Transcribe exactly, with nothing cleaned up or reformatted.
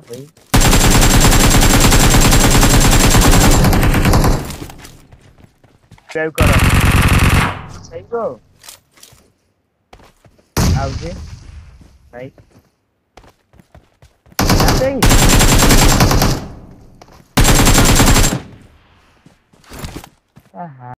भाई। ड्राइव करो सही को आओ जी भाई सही।